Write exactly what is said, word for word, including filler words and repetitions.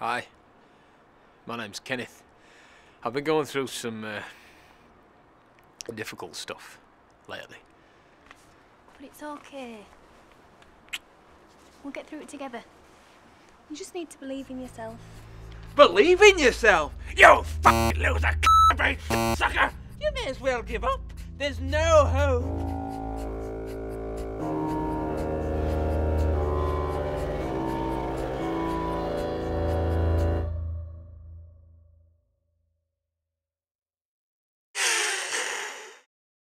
Hi, my name's Kenneth. I've been going through some uh, difficult stuff lately. But it's okay. We'll get through it together. You just need to believe in yourself. Believe in yourself? You fucking loser, c***brain sucker! You may as well give up. There's no hope.